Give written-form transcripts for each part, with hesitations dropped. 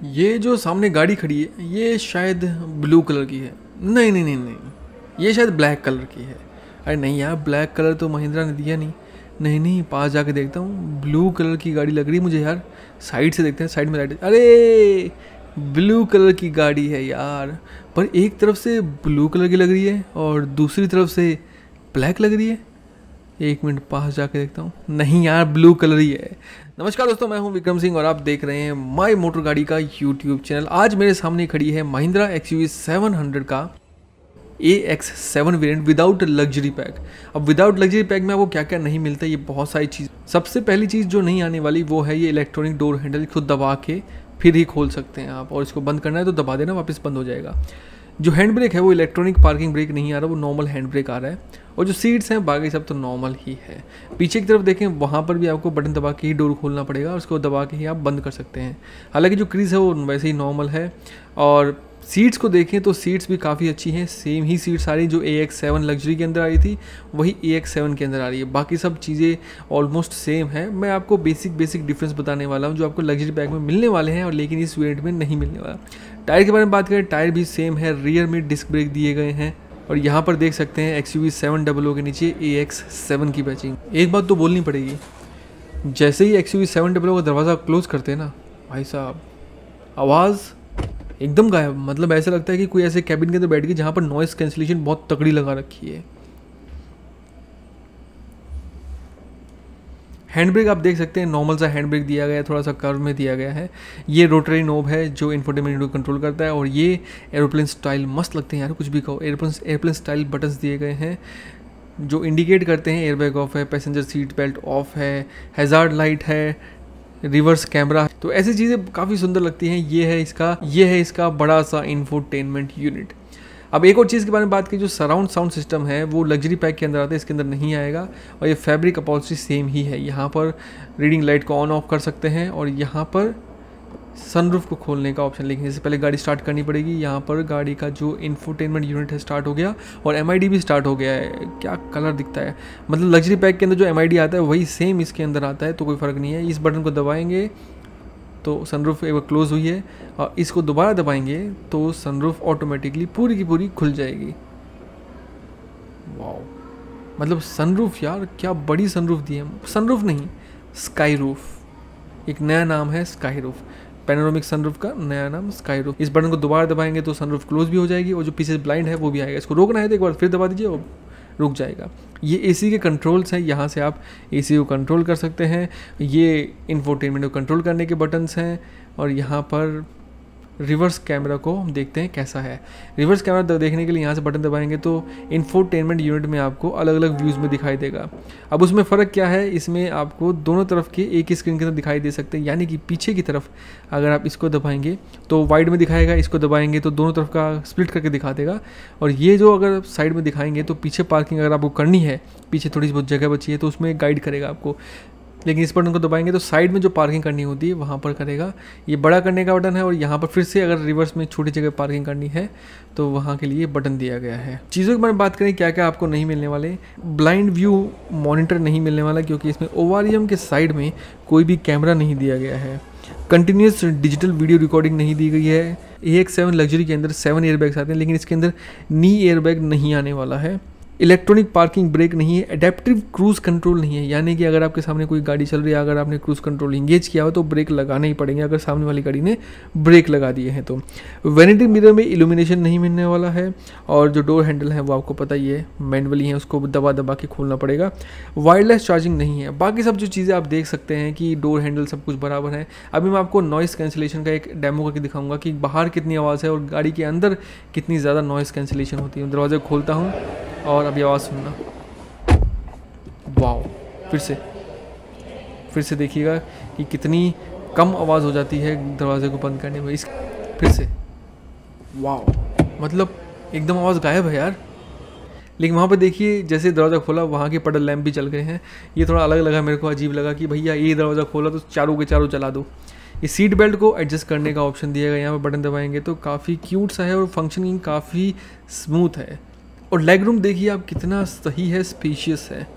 ये जो सामने गाड़ी खड़ी है ये शायद ब्लू कलर की है। नहीं नहीं नहीं नहीं, ये शायद ब्लैक कलर की है। अरे नहीं यार, ब्लैक कलर तो महिंद्रा ने दिया नहीं। नहीं नहीं, पास जाके देखता हूँ। ब्लू कलर की गाड़ी लग रही है मुझे यार। साइड से देखते हैं, साइड में लाइट। अरे ब्लू कलर की गाड़ी है यार, पर एक तरफ से ब्लू कलर की लग रही है और दूसरी तरफ से ब्लैक लग रही है। एक मिनट पास जाके देखता हूँ। नहीं यार, ब्लू कलर ही है। नमस्कार दोस्तों, मैं हूं विक्रम सिंह और आप देख रहे हैं माय मोटर गाड़ी का यूट्यूब चैनल। आज मेरे सामने खड़ी है महिंद्रा XUV 700 का AX7 variant without luxury pack. अब विदाउट लग्जरी पैक में आपको क्या क्या नहीं मिलता है, ये बहुत सारी चीज़। सबसे पहली चीज़ जो नहीं आने वाली वो है ये इलेक्ट्रॉनिक डोर हैंडल। खुद दबा के फिर ही खोल सकते हैं आप, और इसको बंद करना है तो दबा देना, वापस बंद हो जाएगा। जो हैंड ब्रेक है वो इलेक्ट्रॉनिक पार्किंग ब्रेक नहीं आ रहा, वो नॉर्मल हैंड ब्रेक आ रहा है। और जो सीट्स हैं बाकी सब तो नॉर्मल ही है। पीछे की तरफ देखें, वहाँ पर भी आपको बटन दबा के ही डोर खोलना पड़ेगा और उसको दबा के ही आप बंद कर सकते हैं। हालांकि जो क्रीज है वो वैसे ही नॉर्मल है। और सीट्स को देखें तो सीट्स भी काफ़ी अच्छी हैं। सेम ही सीट्स आ रही जो AX7 लग्जरी के अंदर आई थी वही AX7 के अंदर आ रही है। बाकी सब चीज़ें ऑलमोस्ट सेम है। मैं आपको बेसिक डिफरेंस बताने वाला हूँ जो आपको लग्जरी पैक में मिलने वाले हैं और लेकिन इस वेरिएंट में नहीं मिलने वाला। टायर के बारे में बात करें, टायर भी सेम है। रियर में डिस्क ब्रेक दिए गए हैं और यहाँ पर देख सकते हैं XUV 700 के नीचे AX7 की बैचिंग। एक बात तो बोलनी पड़ेगी, जैसे ही XUV 700 का दरवाज़ा क्लोज करते हैं ना भाई साहब, आवाज़ एकदम गायब। मतलब ऐसा लगता है कि कोई ऐसे कैबिन के अंदर बैठ गई जहाँ पर नॉइस कैंसिलेशन बहुत तगड़ी लगा रखी है। हैंड ब्रेक आप देख सकते हैं, नॉर्मल सा हैंड ब्रेक दिया गया है, थोड़ा सा कर्व में दिया गया है। ये रोटरी नोब है जो इंफोटेनमेंट को कंट्रोल करता है। और ये एरोप्लेन स्टाइल मस्त लगते हैं यार, कुछ भी कहो। एरोप्लेन स्टाइल बटन्स दिए गए हैं जो इंडिकेट करते हैं एयरबैग ऑफ है, पैसेंजर सीट बेल्ट ऑफ है, हैजार्ड लाइट है, रिवर्स कैमरा। तो ऐसी चीज़ें काफ़ी सुंदर लगती हैं। ये है इसका बड़ा सा इंफोटेनमेंट यूनिट। अब एक और चीज़ के बारे में बात की, जो सराउंड साउंड सिस्टम है वो लग्जरी पैक के अंदर आता है, इसके अंदर नहीं आएगा। और ये फैब्रिक अपॉल्स्ट्री सेम ही है। यहाँ पर रीडिंग लाइट को ऑन ऑफ कर सकते हैं और यहाँ पर सनरूफ को खोलने का ऑप्शन। लेकिन इससे पहले गाड़ी स्टार्ट करनी पड़ेगी। यहाँ पर गाड़ी का जो इंफोटेनमेंट यूनिट है स्टार्ट हो गया और MID भी स्टार्ट हो गया है। क्या कलर दिखता है, मतलब लग्जरी पैक के अंदर जो MID आता है वही सेम इसके अंदर आता है, तो कोई फ़र्क नहीं है। इस बटन को दबाएंगे तो सनरूफ एक बार क्लोज हुई है और इसको दोबारा दबाएंगे तो सनरूफ ऑटोमेटिकली पूरी की पूरी खुल जाएगी। वाओ, मतलब सनरूफ यार, क्या बड़ी सनरूफ दी है। सनरूफ नहीं, स्काई रूफ। एक नया नाम है स्काई रूफ। पैनोरामिक सनरूफ का नया नाम स्काई रूफ। इस बटन को दोबारा दबाएंगे तो सनरूफ क्लोज भी हो जाएगी और जो पीछे ब्लाइंड है वो भी आएगा। इसको रोकना है तो एक बार फिर दबा दीजिए और रुक जाएगा। ये AC के कंट्रोल्स हैं, यहाँ से आप AC को कंट्रोल कर सकते हैं। ये इंफोटेनमेंट को कंट्रोल करने के बटन्स हैं। और यहाँ पर रिवर्स कैमरा को हम देखते हैं कैसा है। रिवर्स कैमरा देखने के लिए यहाँ से बटन दबाएंगे तो इंफोटेनमेंट यूनिट में आपको अलग अलग व्यूज़ में दिखाई देगा। अब उसमें फ़र्क क्या है, इसमें आपको दोनों तरफ के एक ही स्क्रीन के अंदर दिखाई दे सकते हैं। यानी कि पीछे की तरफ अगर आप इसको दबाएंगे तो वाइड में दिखाएगा, इसको दबाएंगे तो दोनों तरफ का स्प्लिट करके दिखा देगा। और ये जो अगर साइड में दिखाएंगे तो पीछे पार्किंग अगर आपको करनी है, पीछे थोड़ी बहुत जगह बची है तो उसमें गाइड करेगा आपको। लेकिन इस बटन को दबाएंगे तो साइड में जो पार्किंग करनी होती है वहाँ पर करेगा। ये बड़ा करने का बटन है और यहाँ पर फिर से अगर रिवर्स में छोटी जगह पार्किंग करनी है तो वहाँ के लिए बटन दिया गया है। चीज़ों के बारे में बात करें क्या क्या आपको नहीं मिलने वाले। ब्लाइंड व्यू मॉनिटर नहीं मिलने वाला क्योंकि इसमें ORM के साइड में कोई भी कैमरा नहीं दिया गया है। कंटिन्यूस डिजिटल वीडियो रिकॉर्डिंग नहीं दी गई है। AX7 लग्जरी के अंदर 7 एयरबैग्स आते हैं लेकिन इसके अंदर नी एयरबैग नहीं आने वाला है। इलेक्ट्रॉनिक पार्किंग ब्रेक नहीं है। एडेप्टिव क्रूज़ कंट्रोल नहीं है, यानी कि अगर आपके सामने कोई गाड़ी चल रही है, अगर आपने क्रूज़ कंट्रोल इंगेज किया हो तो ब्रेक लगाने ही पड़ेंगे अगर सामने वाली गाड़ी ने ब्रेक लगा दिए हैं तो। वैनिटी मिरर में इल्यूमिनेशन नहीं मिलने वाला है। और जो डोर हैंडल है वो आपको पता ही है, मैनुअली है, उसको दबा दबा के खोलना पड़ेगा। वायरलेस चार्जिंग नहीं है। बाकी सब जो चीज़ें आप देख सकते हैं कि डोर हैंडल सब कुछ बराबर है। अभी मैं आपको नॉइस कैंसिलेशन का एक डेमो करके दिखाऊंगा कि बाहर कितनी आवाज़ है और गाड़ी के अंदर कितनी ज़्यादा नॉइस कैंसिलेशन होती है। दरवाज़ा खोलता हूँ और अभी आवाज़ सुनना। वाओ, फिर से देखिएगा कि कितनी कम आवाज़ हो जाती है दरवाजे को बंद करने में। इस फिर से वाओ, मतलब एकदम आवाज़ गायब है यार। लेकिन वहाँ पर देखिए जैसे दरवाज़ा खोला वहाँ के पडल लैंप भी चल गए हैं। ये थोड़ा अलग लगा मेरे को, अजीब लगा कि भैया ये दरवाज़ा खोला तो चारों के चारों चला दो। ये सीट बेल्ट को एडजस्ट करने का ऑप्शन दिया गया, यहाँ पर बटन दबाएंगे तो काफ़ी क्यूट सा है और फंक्शनिंग काफ़ी स्मूथ है। और लेग रूम देखिए आप कितना सही है, स्पेशियस है।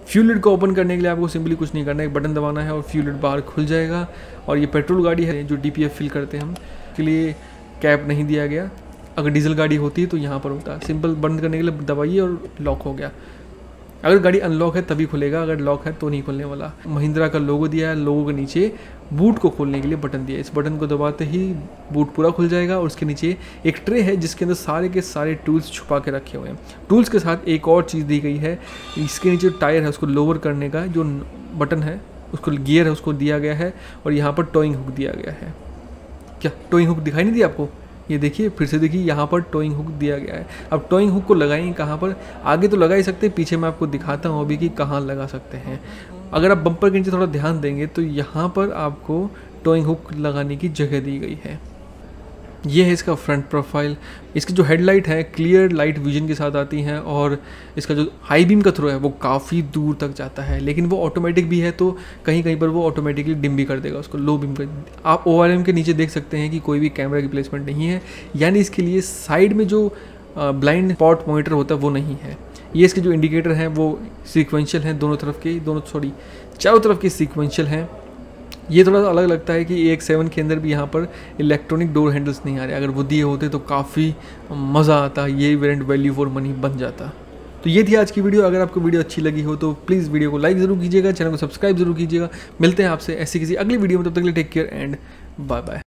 फ्यूल लिड को ओपन करने के लिए आपको सिंपली कुछ नहीं करना है, एक बटन दबाना है और फ्यूल लिड बाहर खुल जाएगा। और ये पेट्रोल गाड़ी है जो DPF फिल करते हैं हम, के लिए कैप नहीं दिया गया। अगर डीजल गाड़ी होती है तो यहाँ पर होता है। सिंपल बंद करने के लिए दबाइए और लॉक हो गया। अगर गाड़ी अनलॉक है तभी खुलेगा, अगर लॉक है तो नहीं खुलने वाला। महिंद्रा का लोगो दिया है, लोगो के नीचे बूट को खोलने के लिए बटन दिया है। इस बटन को दबाते ही बूट पूरा खुल जाएगा और उसके नीचे एक ट्रे है जिसके अंदर सारे के सारे टूल्स छुपा के रखे हुए हैं। टूल्स के साथ एक और चीज़ दी गई है, इसके नीचे टायर है उसको लोअर करने का जो बटन है, उसको गियर है उसको दिया गया है। और यहाँ पर टोइंग हुक दिया गया है। क्या टोइंग हुक दिखाई नहीं दिया आपको? ये देखिए, फिर से देखिए, यहाँ पर टोइंग हुक दिया गया है। अब टोइंग हुक को लगाएंगे कहाँ पर? आगे तो लगा ही सकते हैं, पीछे मैं आपको दिखाता हूँ अभी कि कहाँ लगा सकते हैं। अगर आप बम्पर के नीचे थोड़ा ध्यान देंगे तो यहाँ पर आपको टोइंग हुक लगाने की जगह दी गई है। ये है इसका फ्रंट प्रोफाइल। इसकी जो हेडलाइट है क्लियर लाइट विजन के साथ आती हैं और इसका जो हाई बीम का थ्रो है वो काफ़ी दूर तक जाता है, लेकिन वो ऑटोमेटिक भी है तो कहीं कहीं पर वो ऑटोमेटिकली डिम भी कर देगा उसको, लो बीम कर। आप ORM के नीचे देख सकते हैं कि कोई भी कैमरा की प्लेसमेंट नहीं है, यानी इसके लिए साइड में जो ब्लाइंड स्पॉट मॉनिटर होता है वो नहीं है। ये इसके जो इंडिकेटर हैं वो सीक्वेंशियल हैं, चारों तरफ के सीक्वेंशियल हैं। ये थोड़ा सा अलग लगता है कि AX7 के अंदर भी यहाँ पर इलेक्ट्रॉनिक डोर हैंडल्स नहीं आ रहे। अगर वो दिए होते तो काफ़ी मज़ा आता, ये वेरिएंट वैल्यू फॉर मनी बन जाता। तो ये थी आज की वीडियो। अगर आपको वीडियो अच्छी लगी हो तो प्लीज़ वीडियो को लाइक ज़रूर कीजिएगा, चैनल को सब्सक्राइब जरूर कीजिएगा। मिलते हैं आपसे ऐसी किसी अगली वीडियो में, तब तक के लिए take care and bye bye.